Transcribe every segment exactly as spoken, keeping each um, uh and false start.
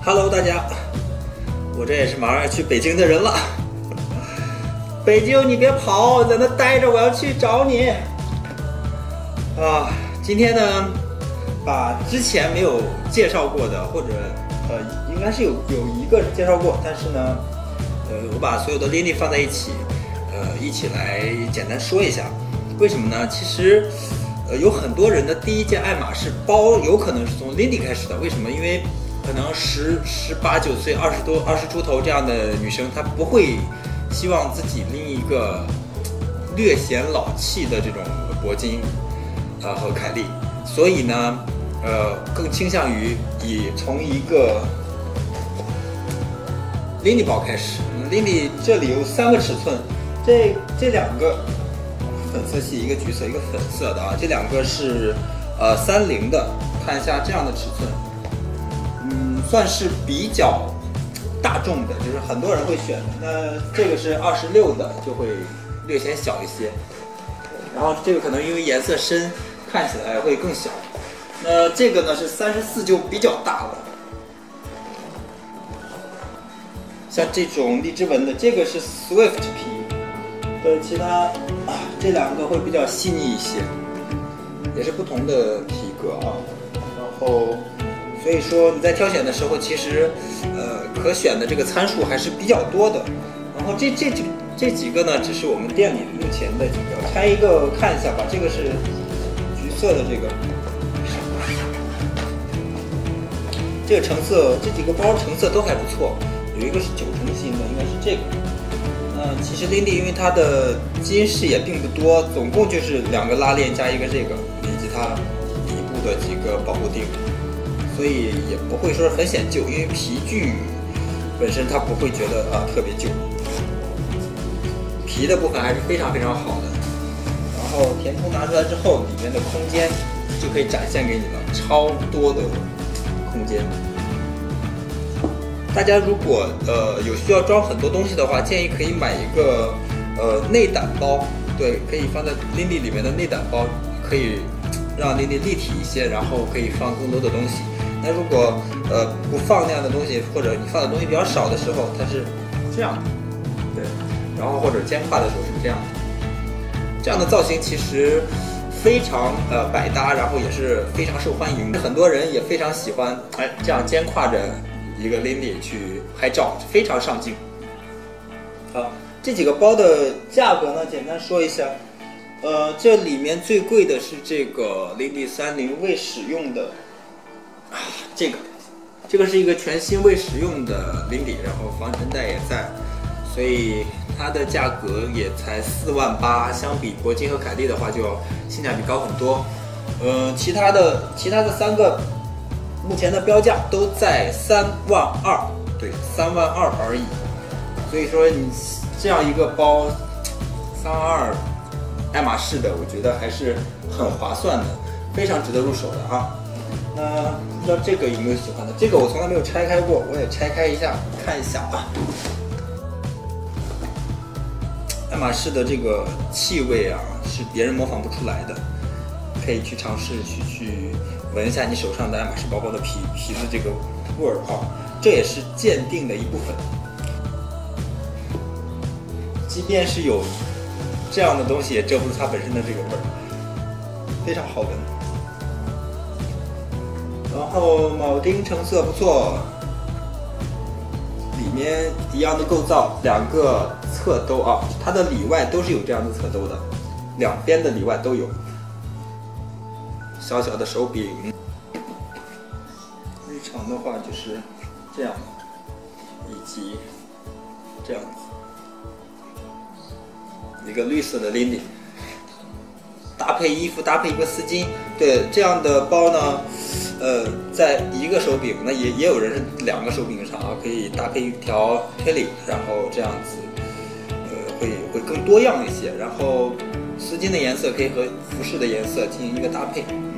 Hello， 大家，我这也是马上要去北京的人了。北京，你别跑，在那待着，我要去找你。啊，今天呢，把之前没有介绍过的，或者呃，应该是有有一个介绍过，但是呢，呃，我把所有的 Lindy 放在一起，呃，一起来简单说一下。为什么呢？其实，呃，有很多人的第一件爱马仕包有可能是从 Lindy 开始的。为什么？因为可能十十八九岁、二十多、二十出头这样的女生，她不会希望自己拎一个略显老气的这种铂金，呃和凯利，所以呢，呃，更倾向于以从一个 Lindy 包开始。Lindy 这里有三个尺寸，这这两个粉色系，一个橘色，一个粉色的啊，这两个是呃三零的，看一下这样的尺寸。嗯，算是比较大众的，就是很多人会选的。那这个是二十六的，就会略显小一些。然后这个可能因为颜色深，看起来会更小。那这个呢是三十四，就比较大了。像这种荔枝纹的，这个是 Swift 皮，对，其他啊这两个会比较细腻一些，也是不同的皮革啊。然后。所以说你在挑选的时候，其实，呃，可选的这个参数还是比较多的。然后这这这这几个呢，只是我们店里目前的几个，拆一个看一下吧。这个是橘色的这个，这个成色，这几个包成色都还不错。有一个是九成新的，应该是这个。嗯，其实 Lindy 因为它的金饰也并不多，总共就是两个拉链加一个这个，以及它底部的几个保护钉。所以也不会说是很显旧，因为皮具本身它不会觉得啊特别旧，皮的部分还是非常非常好的。然后填充拿出来之后，里面的空间就可以展现给你了，超多的空间。大家如果呃有需要装很多东西的话，建议可以买一个呃内胆包，对，可以放在 Lindy 里面的内胆包，可以让 Lindy 立体一些，然后可以放更多的东西。那如果呃不放那样的东西，或者你放的东西比较少的时候，它是这样的，对，然后或者肩挎的时候是这样的，这样的造型其实非常呃百搭，然后也是非常受欢迎，很多人也非常喜欢，哎，这样肩挎着一个 Lindy 去拍照，非常上镜。好，这几个包的价格呢，简单说一下。呃，这里面最贵的是这个 Lindy 三零未使用的。啊，这个，这个是一个全新未使用的 Lindy， 然后防尘袋也在，所以它的价格也才四万八，相比铂金和凯利的话，就要性价比高很多。呃，其他的其他的三个目前的标价都在三万二，对，三万二而已。所以说你这样一个包，三万二，爱马仕的，我觉得还是很划算的，非常值得入手的啊。那不知道这个有没有喜欢的？这个我从来没有拆开过，我也拆开一下看一下啊。爱马仕的这个气味啊，是别人模仿不出来的，可以去尝试去去闻一下你手上的爱马仕包包的皮皮的这个味儿啊，这也是鉴定的一部分。即便是有这样的东西，也遮不住它本身的这个味儿，非常好闻。然后铆钉成色不错，里面一样的构造，两个侧兜啊，它的里外都是有这样的侧兜的，两边的里外都有。小小的手柄，日常的话就是这样，以及这样子，一个绿色的 Lindy。搭配衣服，搭配一个丝巾，对这样的包呢，呃，在一个手柄，那也也有人是两个手柄上啊，可以搭配一条推领，然后这样子，呃，会会更多样一些。然后丝巾的颜色可以和服饰的颜色进行一个搭配，嗯，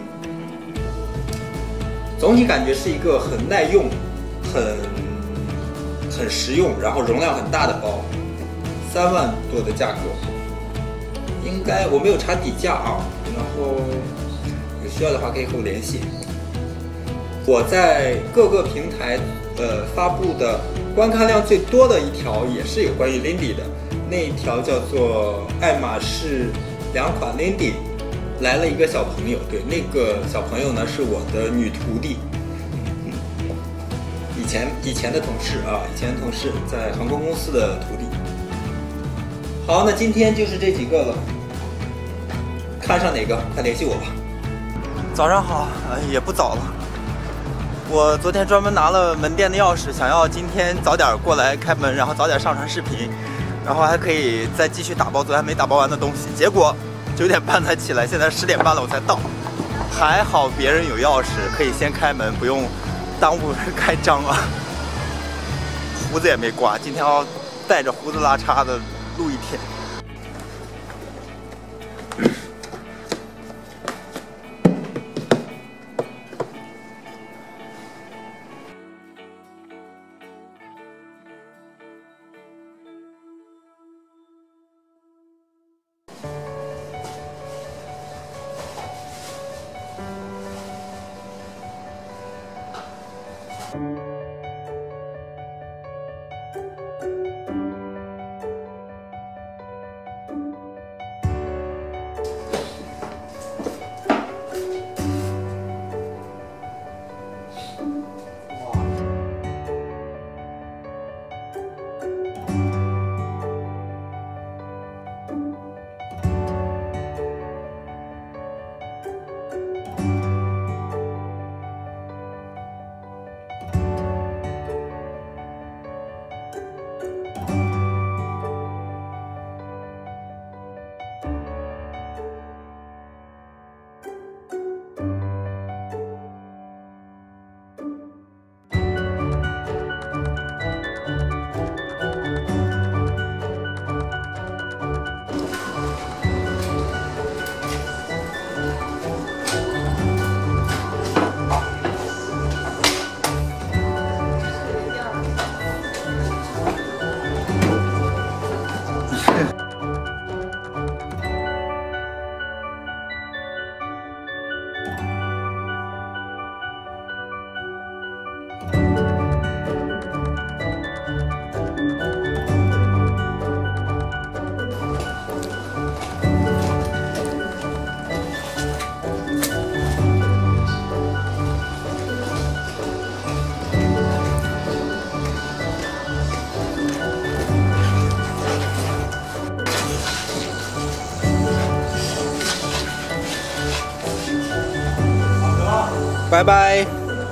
总体感觉是一个很耐用、很很实用，然后容量很大的包，三万多的价格。应该我没有查底价啊，然后有需要的话可以和我联系。我在各个平台呃发布的观看量最多的一条也是有关于 Lindy 的，那一条叫做爱马仕两款 Lindy 来了一个小朋友，对，那个小朋友呢是我的女徒弟，嗯，以前以前的同事啊，以前的同事在航空公司的徒弟。好，那今天就是这几个了，看上哪个快联系我吧。早上好，呃，也不早了。我昨天专门拿了门店的钥匙，想要今天早点过来开门，然后早点上传视频，然后还可以再继续打包昨天没打包完的东西。结果九点半才起来，现在十点半了我才到。还好别人有钥匙，可以先开门，不用耽误开张啊。胡子也没刮，今天要带着胡子拉碴的录一天。拜拜。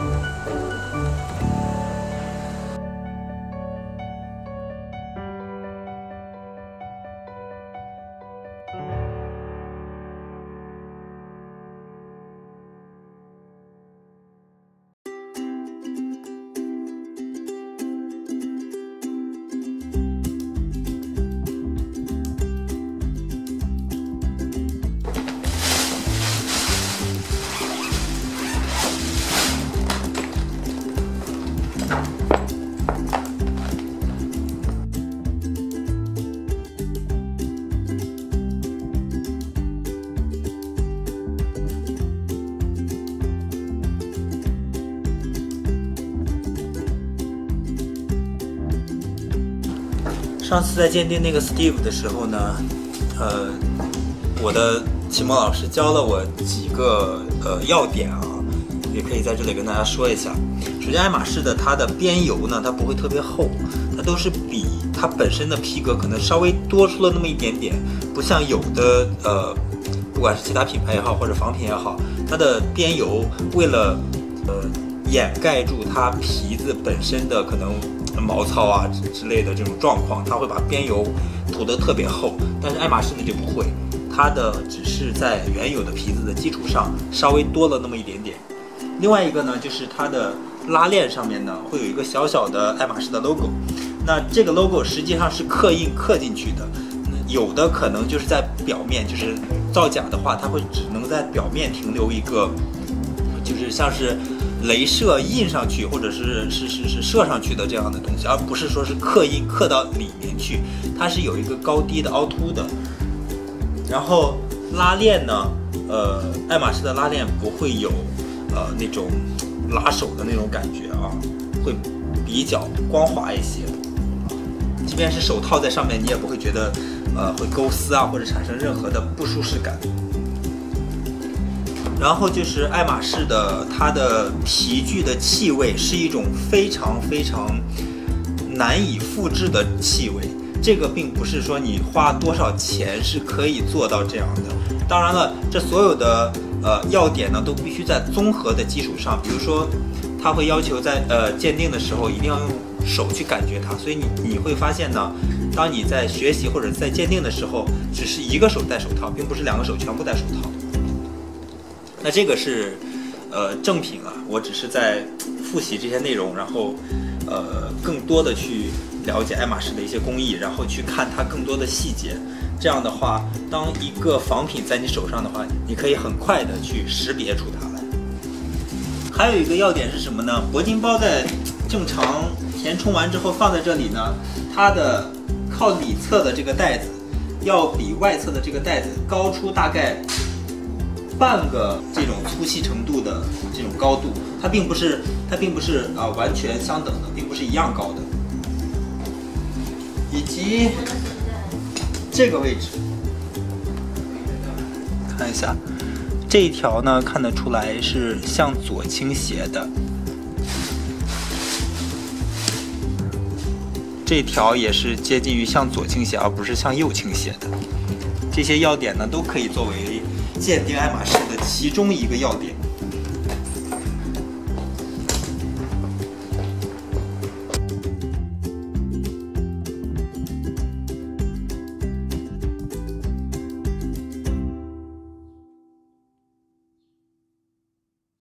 上次在鉴定那个 Steve 的时候呢，呃，我的启蒙老师教了我几个呃要点啊，也可以在这里跟大家说一下。首先，爱马仕的它的边油呢，它不会特别厚，它都是比它本身的皮革可能稍微多出了那么一点点，不像有的呃，不管是其他品牌也好，或者仿品也好，它的边油为了呃掩盖住它皮子本身的可能毛糙啊之类的这种状况，它会把边油涂得特别厚。但是爱马仕呢就不会，它的只是在原有的皮子的基础上稍微多了那么一点点。另外一个呢，就是它的拉链上面呢会有一个小小的爱马仕的 logo， 那这个 logo 实际上是刻印刻进去的，有的可能就是在表面，就是造假的话，它会只能在表面停留一个，就是像是镭射印上去，或者是是是是射上去的这样的东西，而不是说是刻印刻到里面去，它是有一个高低的凹凸的。然后拉链呢，呃，爱马仕的拉链不会有呃那种拉手的那种感觉啊，会比较光滑一些，即便是手套在上面，你也不会觉得呃会勾丝啊，或者产生任何的不舒适感。然后就是爱马仕的，它的皮具的气味是一种非常非常难以复制的气味。这个并不是说你花多少钱是可以做到这样的。当然了，这所有的呃要点呢，都必须在综合的基础上。比如说，它会要求在呃鉴定的时候一定要用手去感觉它，所以你你会发现呢，当你在学习或者在鉴定的时候，只是一个手戴手套，并不是两个手全部戴手套。那这个是，呃，正品啊，我只是在复习这些内容，然后，呃，更多的去了解爱马仕的一些工艺，然后去看它更多的细节。这样的话，当一个仿品在你手上的话，你可以很快的去识别出它来。还有一个要点是什么呢？铂金包在正常填充完之后放在这里呢，它的靠里侧的这个带子要比外侧的这个带子高出大概半个这种粗细程度的这种高度，它并不是它并不是啊、呃、完全相等的，并不是一样高的。以及这个位置，看一下这一条呢，看得出来是向左倾斜的，这条也是接近于向左倾斜，而不是向右倾斜的。这些要点呢，都可以作为鉴定爱马仕的其中一个要点。